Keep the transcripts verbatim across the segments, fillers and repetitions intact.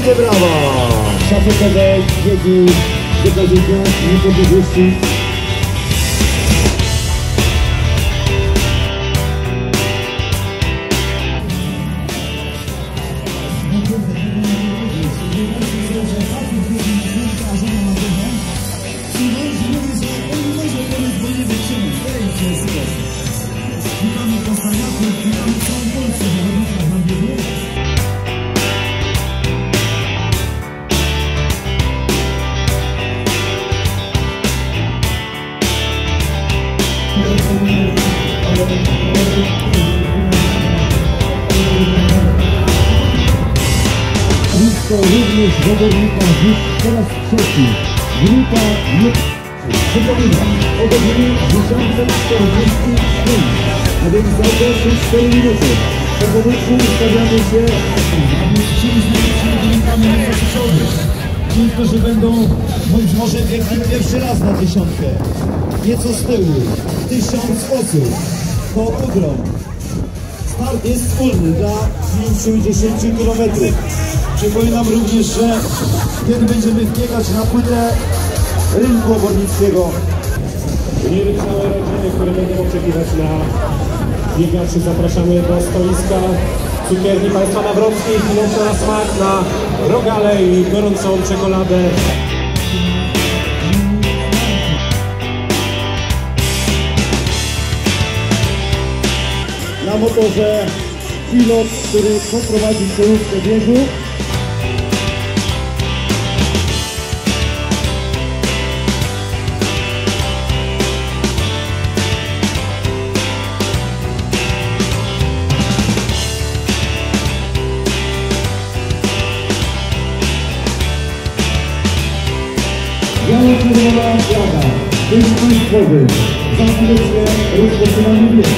Wielkie brawa! Szafokowe wiedzy wydarzenia niepodległości. Blisko również zawodnika już po raz trzeci. Grupa nie... Przypominam, o godzinie dziesiątej czterdzieści pięć, a więc za około cztery minuty. Po powróci ustawiamy się z najlepszymi wynikami na przyszłość. Ci, którzy będą bądź może biegli pierwszy raz na dziesiątkę. Nieco z tyłu. Tysiąc osób. To ogrom. Start jest wspólny dla pięćdziesięciu kilometrów. Przypominam również, że kiedy będziemy biegać na płytę rynku obornickiego. Juniory całe rodziny, które będą oczekiwać na biegaczy, zapraszamy do stoiska cukierni państwa Nawrockich, chwileczkę na smak, na rogale i gorącą czekoladę. Na motorze pilot, który poprowadzi czołówkę biegu. Biało-czerwona flaga, bieg państwowy, za chwileczkę rozpoczynamy bieg.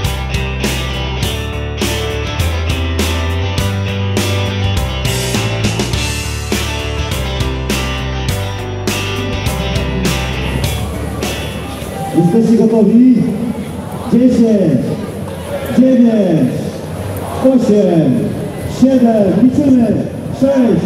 Jesteście gotowi? dziesięć, dziewięć, osiem, siedem, liczymy, sześć.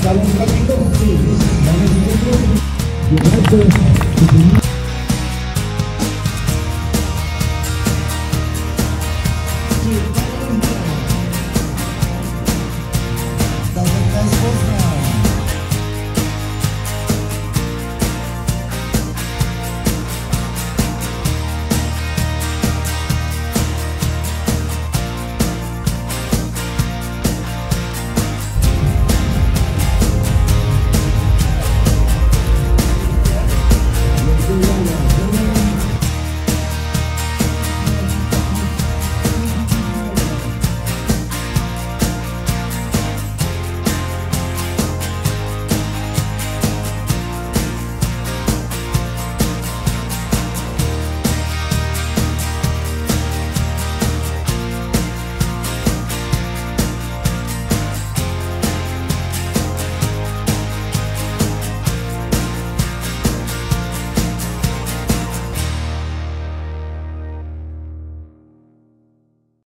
Salon Krakowski. Mamy biegacze, którzy